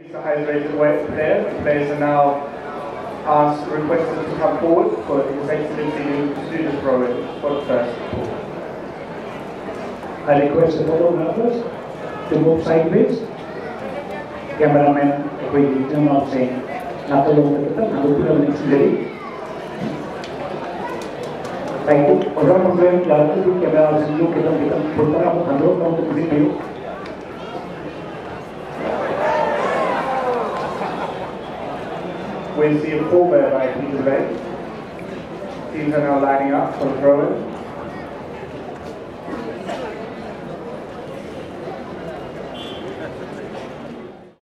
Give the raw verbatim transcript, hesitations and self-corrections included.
The highest rated player. The players are now asked, requested to come forward for His Excellency to do the throwing for the first ball. I request the photographers to move sideways. Cameraman, we do not say, not alone with them, I will put them next lady. Thank you. Orang orang yang lalu itu kamera sini kita kita putar apa handle kamu tu video. We see a full bear by Peter Bay. Teams are now lining up for the throw-in.